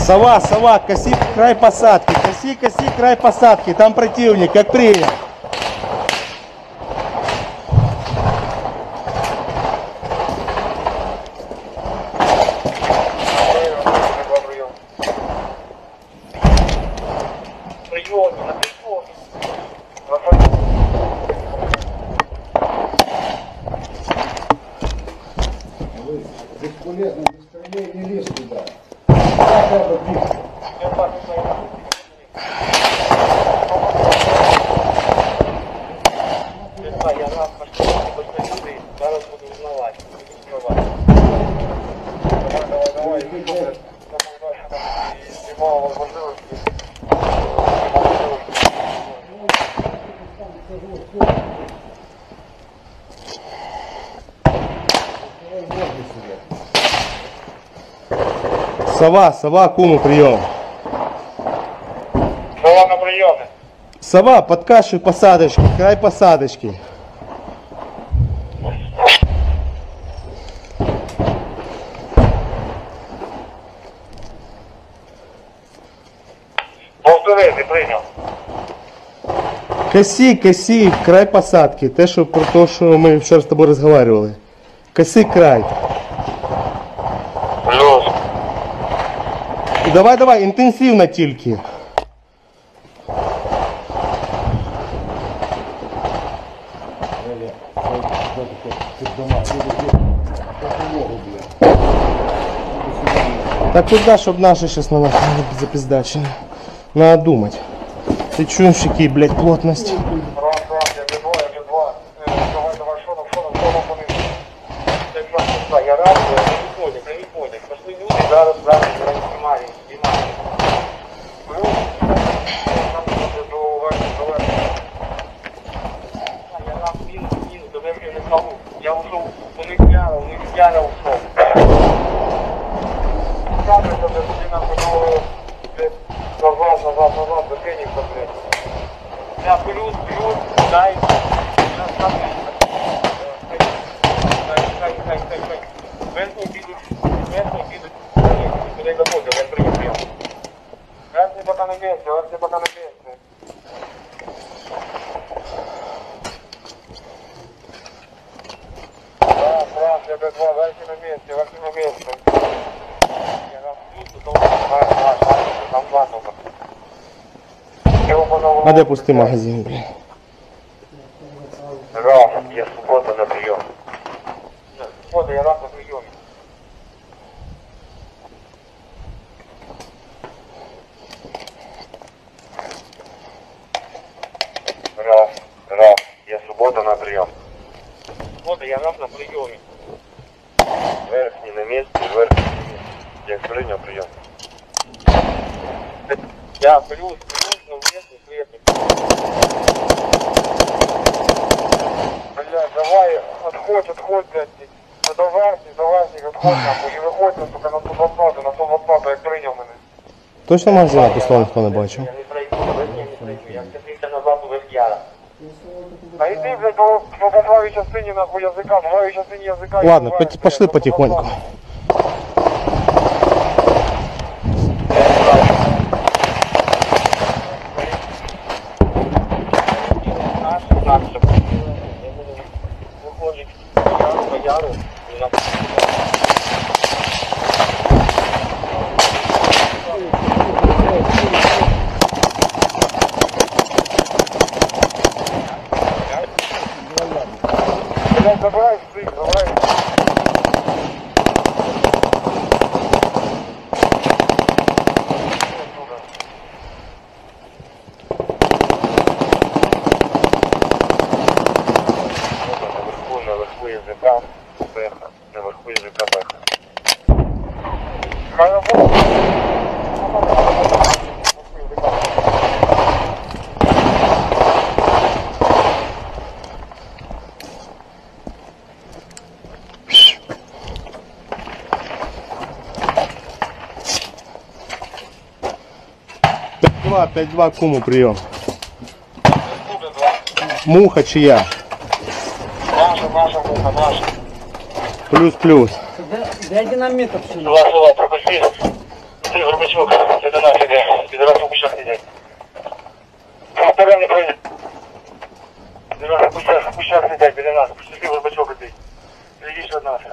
Сова, сова, коси край посадки, коси край посадки, там противник, как принял. Бесполезно, без стрелей не лезь туда. Я раз пошли, люди, зараз буду узнавать. Давай. Немало возможностей. Сова, сова, куму, прием. Сова на приеме. Сова, подкашивай посадочки, край посадочки. Повтори, ти прийняв. Коси, край посадки. Те, що про те, що ми вчора з тобою розмовляли. Коси край. Плюс. Давай, інтенсивно тільки. Так куда, щоб наши сейчас на нас не запиздачили? Надо думать. Ты чуешь, какие, блядь, плотность? Раз, я без два. Давай, шоном пониз. Я рад, не відходять. Пошли люди, зараз, знімаємо. Плюс, нам буде до Вані. Я рад, мінус, до Венгрії не скалу. Я ушов, у них яра ушов. Назад, закинемся, блядь. Я плюс, дай. Хай. Верхній підуть. Куди доходить, я прийняв. Верхній пока на місці. Раз, я без два, верхній на місці. Там два только. А де пустий магазин, блядь? Раз, я суббота на прием. Суббота, я раз на приеме. Раз, я суббота на прием. Суббота, я раз на приеме. Верхний на месте. Я принял прием. Я плюс, но верхний, сверхний. Бля, давай, отходь, блядь. До верхніх, отходь нахуй. І виходь, сука, на 120, як прийняв мене. Точно магазин пустого ніхто не бачив? Я не пройду, я скатився назад у Верх'яра. А йди, блядь, по правій частині, нахуй, язика, по правій частині язика. Ладно, пошли потихоньку. Виходить по яру, і на блядь, забирай стик, забирай. Наверху язика беха. Наверху язика беха. Хай обох. Пять два, куму прием. Муха чья? Наша. Плюс. Дай динамит вообще. Два, пропусти. Василь Горбачук, это нафига. Пидорас в кущах сидеть. Повторяй не пройдет. Пидорас в кущах сидеть, біля нас. Пошли Горбачук опять. Следишь от нас.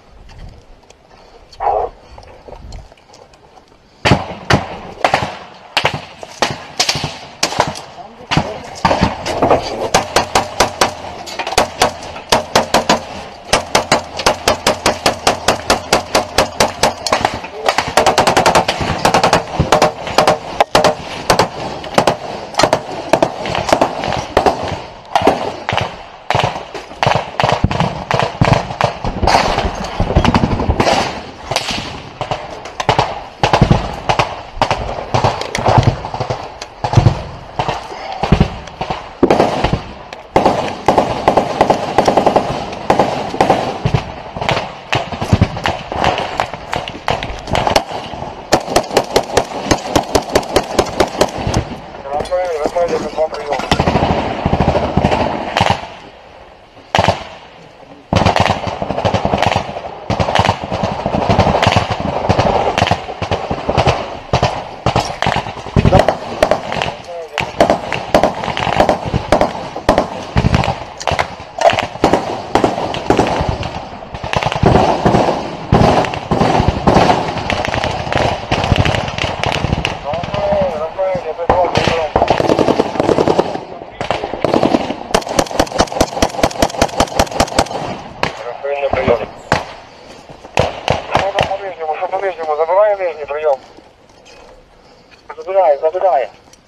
Рафаэль, это 2 приема. Забирай нижній прийом. Забирай.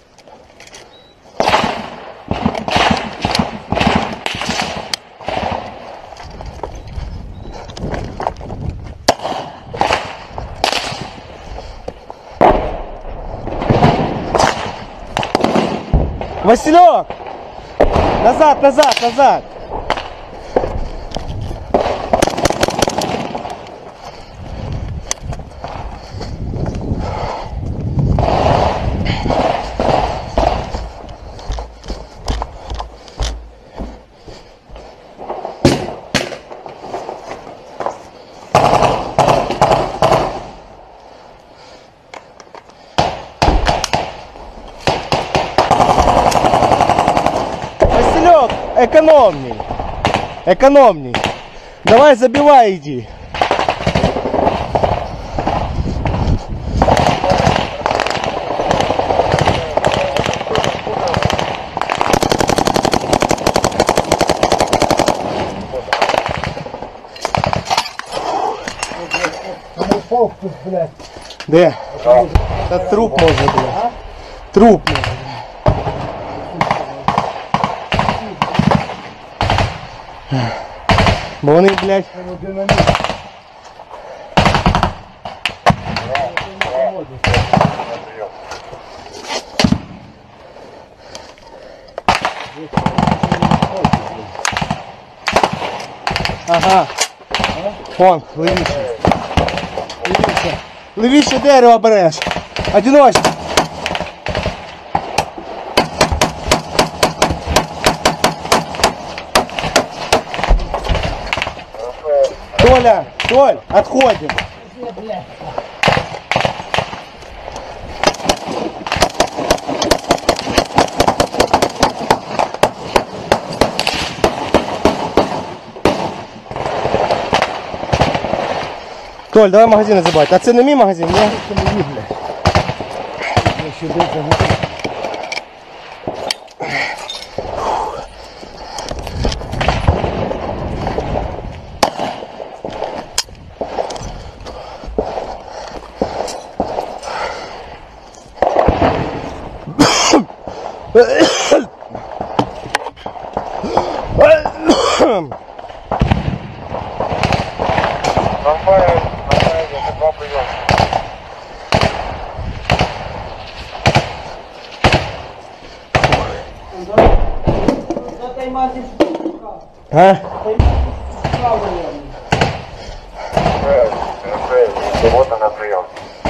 Василек! Назад! Василек, экономней. Давай забивай, иди. Блядь. Де? Та труп може, блядь. Труп може. Бо вони, блядь, ага. Вон, левіше. Левіше дерево береш. Одиночка. Толь, отходим. Толь, давай магазин забирай. А це не мій магазин, ні? Це не мій, блядь. Я ще десь. Рафаэль, это 2 приема. А? Рафаэль, вот она прием.